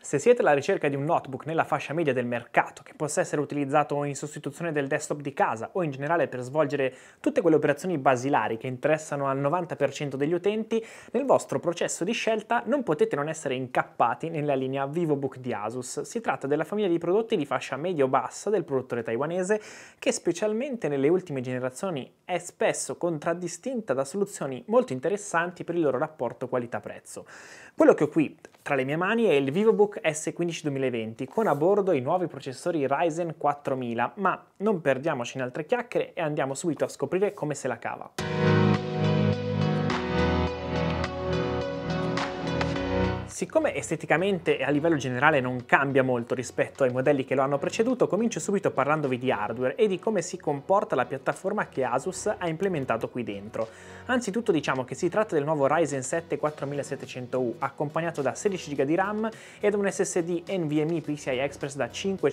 Se siete alla ricerca di un notebook nella fascia media del mercato, che possa essere utilizzato in sostituzione del desktop di casa o in generale per svolgere tutte quelle operazioni basilari che interessano al 90% degli utenti, nel vostro processo di scelta non potete non essere incappati nella linea VivoBook di Asus. Si tratta della famiglia di prodotti di fascia medio-bassa del produttore taiwanese che specialmente nelle ultime generazioni è spesso contraddistinta da soluzioni molto interessanti per il loro rapporto qualità-prezzo. Quello che ho qui tra le mie mani è il VivoBook S15 2020 con a bordo i nuovi processori Ryzen 4000, ma non perdiamoci in altre chiacchiere e andiamo subito a scoprire come se la cava. Siccome esteticamente e a livello generale non cambia molto rispetto ai modelli che lo hanno preceduto, comincio subito parlandovi di hardware e di come si comporta la piattaforma che Asus ha implementato qui dentro. Anzitutto diciamo che si tratta del nuovo Ryzen 7 4700U, accompagnato da 16 GB di RAM e da un SSD NVMe PCI Express da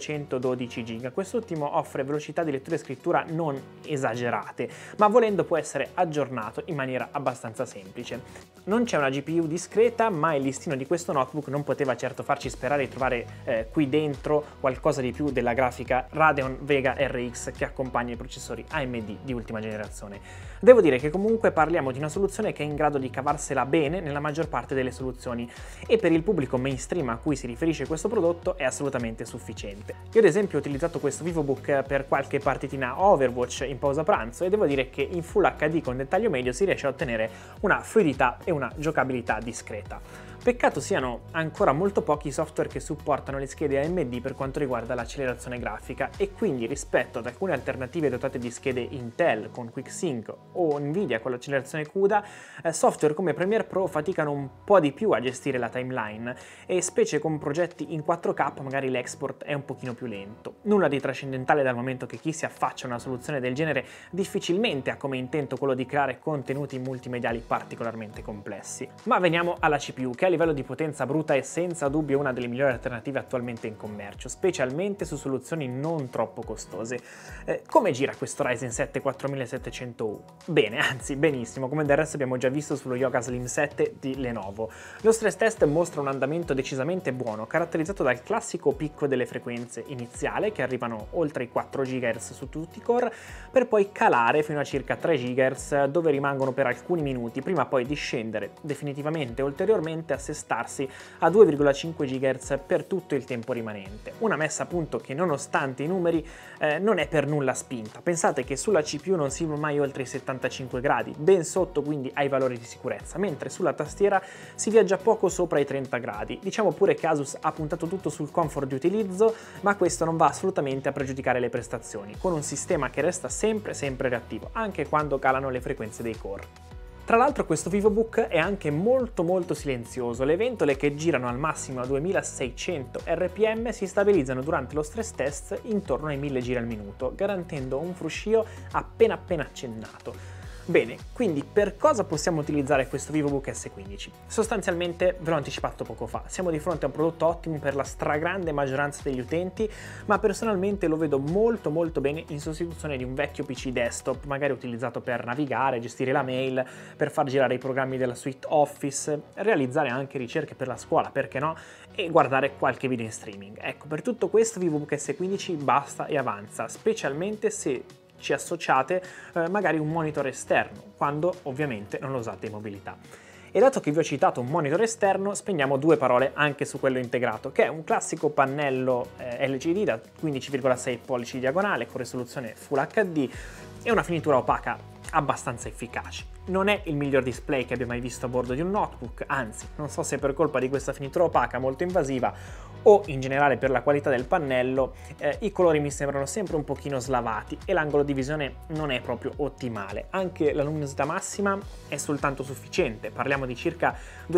512 GB. Quest'ultimo offre velocità di lettura e scrittura non esagerate, ma volendo può essere aggiornato in maniera abbastanza semplice. Non c'è una GPU discreta, ma il listino di questo notebook non poteva certo farci sperare di trovare qui dentro qualcosa di più della grafica Radeon Vega RX che accompagna i processori AMD di ultima generazione. Devo dire che comunque parliamo di una soluzione che è in grado di cavarsela bene nella maggior parte delle soluzioni e per il pubblico mainstream a cui si riferisce questo prodotto è assolutamente sufficiente. Io ad esempio ho utilizzato questo VivoBook per qualche partitina Overwatch in pausa pranzo e devo dire che in Full HD con dettaglio medio si riesce a ottenere una fluidità e una giocabilità discreta. Peccato siano ancora molto pochi i software che supportano le schede AMD per quanto riguarda l'accelerazione grafica e quindi rispetto ad alcune alternative dotate di schede Intel con QuickSync o Nvidia con l'accelerazione CUDA, software come Premiere Pro faticano un po' di più a gestire la timeline e specie con progetti in 4K magari l'export è un pochino più lento. Nulla di trascendentale dal momento che chi si affaccia a una soluzione del genere difficilmente ha come intento quello di creare contenuti multimediali particolarmente complessi. Ma veniamo alla CPU che a livello di potenza bruta è senza dubbio una delle migliori alternative attualmente in commercio, specialmente su soluzioni non troppo costose. Come gira questo Ryzen 7 4700U? Bene, anzi benissimo, come del resto abbiamo già visto sullo Yoga Slim 7 di Lenovo. Lo stress test mostra un andamento decisamente buono, caratterizzato dal classico picco delle frequenze iniziale, che arrivano oltre i 4 GHz su tutti i core, per poi calare fino a circa 3 GHz, dove rimangono per alcuni minuti, prima poi di scendere definitivamente ulteriormente a assestarsi a 2,5 GHz per tutto il tempo rimanente. Una messa a punto che nonostante i numeri non è per nulla spinta. Pensate che sulla CPU non si va mai oltre i 75 gradi, ben sotto quindi ai valori di sicurezza, mentre sulla tastiera si viaggia poco sopra i 30 gradi. Diciamo pure che Asus ha puntato tutto sul comfort di utilizzo, ma questo non va assolutamente a pregiudicare le prestazioni, con un sistema che resta sempre reattivo, anche quando calano le frequenze dei core. Tra l'altro questo VivoBook è anche molto silenzioso, le ventole che girano al massimo a 2600 rpm si stabilizzano durante lo stress test intorno ai 1000 giri al minuto, garantendo un fruscio appena accennato. Bene, quindi per cosa possiamo utilizzare questo VivoBook S15? Sostanzialmente, ve l'ho anticipato poco fa, siamo di fronte a un prodotto ottimo per la stragrande maggioranza degli utenti, ma personalmente lo vedo molto bene in sostituzione di un vecchio PC desktop, magari utilizzato per navigare, gestire la mail, per far girare i programmi della suite Office, realizzare anche ricerche per la scuola, perché no, e guardare qualche video in streaming. Ecco, per tutto questo VivoBook S15 basta e avanza, specialmente se ci associate magari un monitor esterno, quando ovviamente non lo usate in mobilità. E dato che vi ho citato un monitor esterno, spendiamo due parole anche su quello integrato, che è un classico pannello LCD da 15,6 pollici di diagonale con risoluzione Full HD e una finitura opaca abbastanza efficace. Non è il miglior display che abbia mai visto a bordo di un notebook, anzi, non so se per colpa di questa finitura opaca molto invasiva o in generale per la qualità del pannello, i colori mi sembrano sempre un pochino slavati e l'angolo di visione non è proprio ottimale. Anche la luminosità massima è soltanto sufficiente, parliamo di circa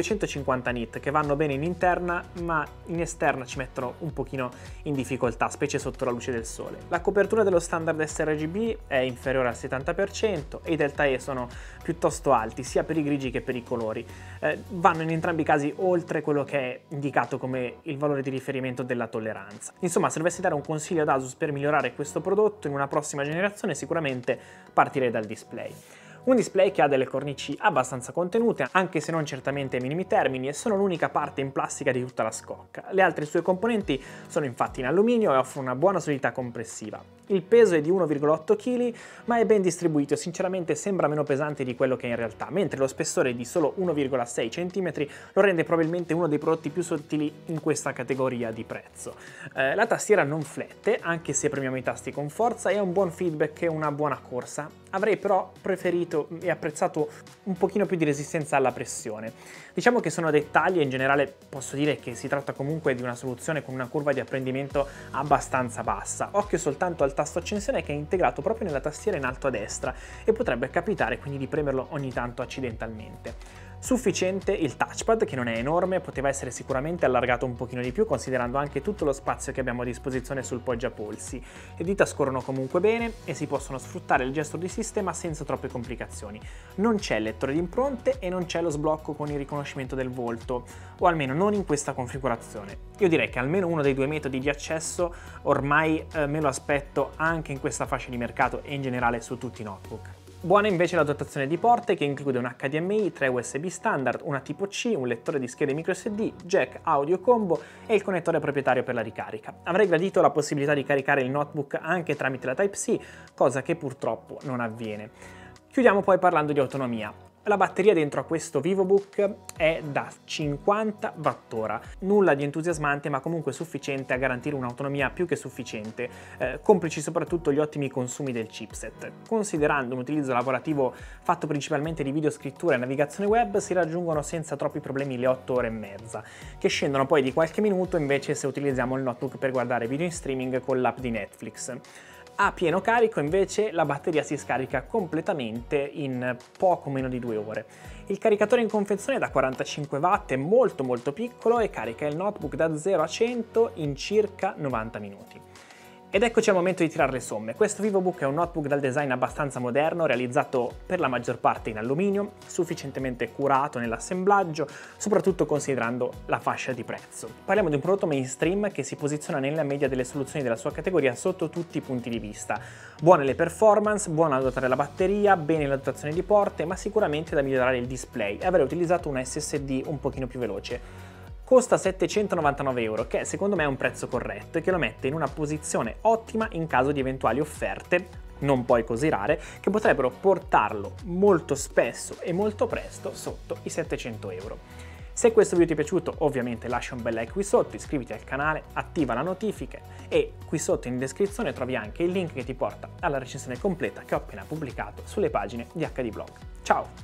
250 nit che vanno bene in interna, ma in esterna ci mettono un pochino in difficoltà, specie sotto la luce del sole. La copertura dello standard sRGB è inferiore al 70% e i delta E sono piuttosto alti, sia per i grigi che per i colori. Vanno in entrambi i casi oltre quello che è indicato come il valore di riferimento della tolleranza. Insomma, se dovessi dare un consiglio ad Asus per migliorare questo prodotto in una prossima generazione, sicuramente partirei dal display. Un display che ha delle cornici abbastanza contenute, anche se non certamente ai minimi termini, e sono l'unica parte in plastica di tutta la scocca. Le altre sue componenti sono infatti in alluminio e offrono una buona solidità compressiva. Il peso è di 1,8 kg, ma è ben distribuito e sinceramente sembra meno pesante di quello che è in realtà, mentre lo spessore di solo 1,6 cm lo rende probabilmente uno dei prodotti più sottili in questa categoria di prezzo. La tastiera non flette, anche se premiamo i tasti con forza, e ha un buon feedback e una buona corsa. Avrei però preferito e apprezzato un pochino più di resistenza alla pressione. Diciamo che sono dettagli e in generale posso dire che si tratta comunque di una soluzione con una curva di apprendimento abbastanza bassa. Occhio soltanto al tasto accensione che è integrato proprio nella tastiera in alto a destra e potrebbe capitare quindi di premerlo ogni tanto accidentalmente. Sufficiente il touchpad, che non è enorme, poteva essere sicuramente allargato un pochino di più considerando anche tutto lo spazio che abbiamo a disposizione sul poggiapolsi. Le dita scorrono comunque bene e si possono sfruttare il gesto di sistema senza troppe complicazioni. Non c'è lettore di impronte e non c'è lo sblocco con il riconoscimento del volto, o almeno non in questa configurazione. Io direi che almeno uno dei due metodi di accesso ormai me lo aspetto anche in questa fascia di mercato e in generale su tutti i notebook. Buona invece la dotazione di porte, che include un HDMI, 3 USB standard, una tipo C, un lettore di schede microSD, jack audio combo e il connettore proprietario per la ricarica. Avrei gradito la possibilità di caricare il notebook anche tramite la Type-C, cosa che purtroppo non avviene. Chiudiamo poi parlando di autonomia. La batteria dentro a questo VivoBook è da 50 Wh, nulla di entusiasmante ma comunque sufficiente a garantire un'autonomia più che sufficiente, complici soprattutto gli ottimi consumi del chipset. Considerando un utilizzo lavorativo fatto principalmente di videoscrittura e navigazione web, si raggiungono senza troppi problemi le 8 ore e mezza, che scendono poi di qualche minuto invece se utilizziamo il notebook per guardare video in streaming con l'app di Netflix. A pieno carico invece la batteria si scarica completamente in poco meno di 2 ore. Il caricatore in confezione è da 45 watt, è molto piccolo e carica il notebook da 0 a 100 in circa 90 minuti. Ed eccoci al momento di tirare le somme. Questo VivoBook è un notebook dal design abbastanza moderno, realizzato per la maggior parte in alluminio, sufficientemente curato nell'assemblaggio, soprattutto considerando la fascia di prezzo. Parliamo di un prodotto mainstream che si posiziona nella media delle soluzioni della sua categoria sotto tutti i punti di vista. Buone le performance, buona la dotare la batteria, bene la dotazione di porte, ma sicuramente da migliorare il display e avrei utilizzato una SSD un pochino più veloce. Costa 799 euro, che secondo me è un prezzo corretto e che lo mette in una posizione ottima in caso di eventuali offerte, non poi così rare, che potrebbero portarlo molto spesso e molto presto sotto i 700 euro. Se questo video ti è piaciuto, ovviamente lascia un bel like qui sotto, iscriviti al canale, attiva le notifiche e qui sotto in descrizione trovi anche il link che ti porta alla recensione completa che ho appena pubblicato sulle pagine di HD Blog. Ciao!